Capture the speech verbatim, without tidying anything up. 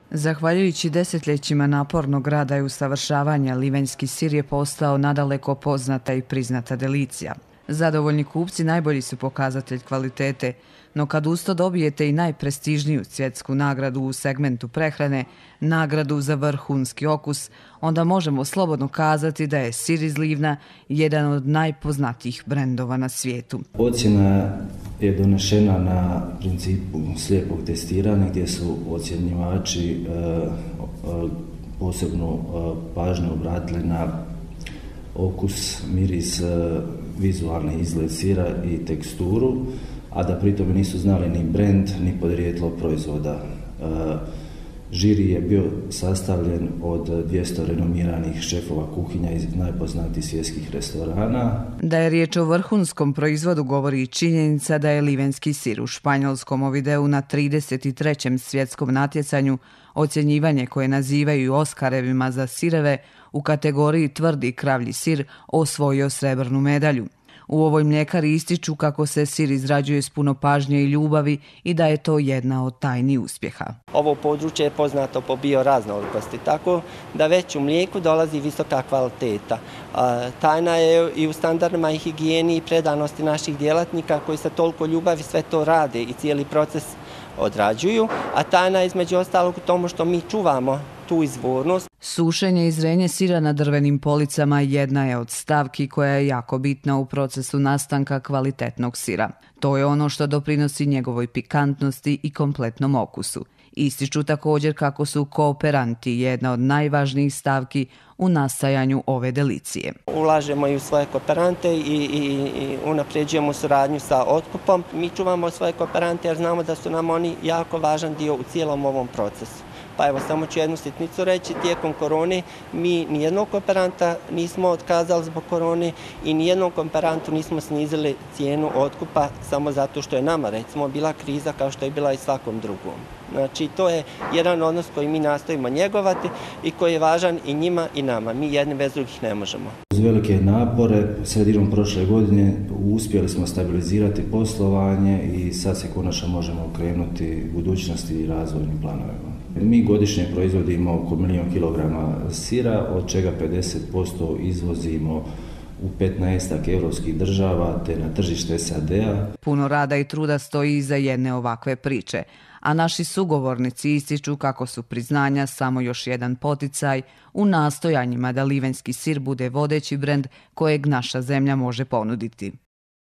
Zahvaljujući desetljećima napornog rada i usavršavanja, livanjski sir je postao nadaleko poznata i priznata delicija. Zadovoljni kupci najbolji su pokazatelj kvalitete, no kad usto dobijete i najprestižniju svjetsku nagradu u segmentu prehrane, nagradu za vrhunski okus, onda možemo slobodno kazati da je sir iz Livna jedan od najpoznatijih brendova na svijetu. Ocjena je donešena na principu slijepog testiranja gdje su ocjenjivači e, e, posebnu e, pažnju obratili na okus, miris, e, vizualni izgled sira i teksturu, a da pritom nisu znali ni brend, ni podrijetlo proizvoda. E, žiri je bio sastavljen od dvjesto renomiranih šefova kuhinja iz najpoznatijih svjetskih restorana. Da je riječ o vrhunskom proizvodu govori i činjenica da je livanjski sir u španjolskom Ovideu na trideset trećem svjetskom natjecanju ocjenjivanje koje nazivaju Oskarevima za sireve u kategoriji tvrdi kravlji sir osvojio srebrnu medalju. U ovoj mljekari ističu kako se sir izrađuje s puno pažnje i ljubavi i da je to jedna od tajni uspjeha. Ovo područje je poznato po bioraznolikosti, tako da već u mlijeku dolazi visoka kvaliteta. Tajna je i u standardima i higijeni i predanosti naših djelatnika koji sa toliko ljubavi sve to rade i cijeli proces odrađuju, a tajna je između ostalog u tomu što mi čuvamo tu izvornost. Sušenje i zrenje sira na drvenim policama jedna je od stavki koja je jako bitna u procesu nastanka kvalitetnog sira. To je ono što doprinosi njegovoj pikantnosti i kompletnom okusu. Ističu također kako su kooperanti jedna od najvažnijih stavki u nastajanju ove delicije. Ulažemo i u svoje kooperante i, i, i unapređujemo suradnju sa otkupom. Mi čuvamo svoje kooperante jer znamo da su nam oni jako važan dio u cijelom ovom procesu. Pa evo, samo ću jednu sitnicu reći, tijekom korone mi nijednog kooperanta nismo otkazali zbog korone i nijednom kooperantu nismo snizili cijenu otkupa samo zato što je nama, recimo, bila kriza kao što je bila i svakom drugom. Znači, to je jedan odnos koji mi nastojimo njegovati i koji je važan i njima i nama. Mi jedni bez drugih ne možemo. Uz velike napore, sredinom prošle godine uspjeli smo stabilizirati poslovanje i sad se konačno možemo okrenuti budućnosti i razvojnim planovima. Mi godišnje proizvodimo oko milijun kilograma sira, od čega pedeset posto izvozimo u petnaestak europskih država te na tržište S A D-a. Puno rada i truda stoji iza jedne ovakve priče, a naši sugovornici ističu kako su priznanja samo još jedan poticaj u nastojanjima da livanjski sir bude vodeći brend kojeg naša zemlja može ponuditi.